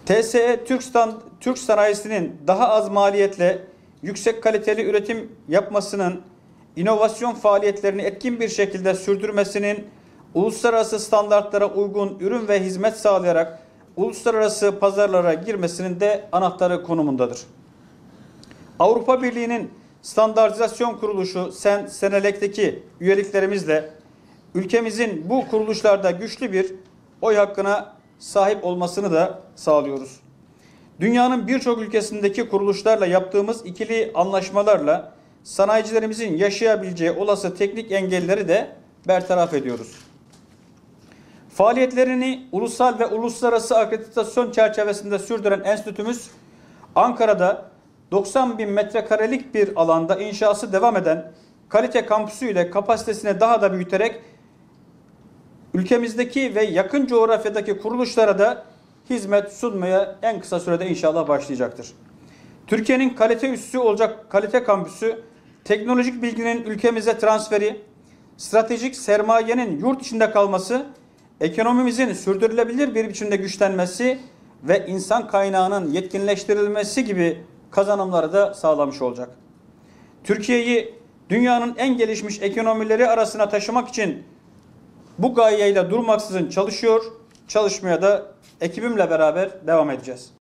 TSE Türk sanayisinin daha az maliyetle yüksek kaliteli üretim yapmasının, inovasyon faaliyetlerini etkin bir şekilde sürdürmesinin, uluslararası standartlara uygun ürün ve hizmet sağlayarak uluslararası pazarlara girmesinin de anahtarı konumundadır. Avrupa Birliği'nin standartizasyon kuruluşu Senelek'teki üyeliklerimizle ülkemizin bu kuruluşlarda güçlü bir oy hakkına sahip olmasını da sağlıyoruz. Dünyanın birçok ülkesindeki kuruluşlarla yaptığımız ikili anlaşmalarla sanayicilerimizin yaşayabileceği olası teknik engelleri de bertaraf ediyoruz. Faaliyetlerini ulusal ve uluslararası akreditasyon çerçevesinde sürdüren enstitümüz, Ankara'da 90 bin metrekarelik bir alanda inşası devam eden kalite kampüsü ile kapasitesini daha da büyüterek ülkemizdeki ve yakın coğrafyadaki kuruluşlara da hizmet sunmaya en kısa sürede inşallah başlayacaktır. Türkiye'nin kalite üssü olacak kalite kampüsü, teknolojik bilginin ülkemize transferi, stratejik sermayenin yurt içinde kalması, ekonomimizin sürdürülebilir bir biçimde güçlenmesi ve insan kaynağının yetkinleştirilmesi gibi kazanımları da sağlamış olacak. Türkiye'yi dünyanın en gelişmiş ekonomileri arasına taşımak için bu gayeyle durmaksızın çalışmaya da ekibimle beraber devam edeceğiz.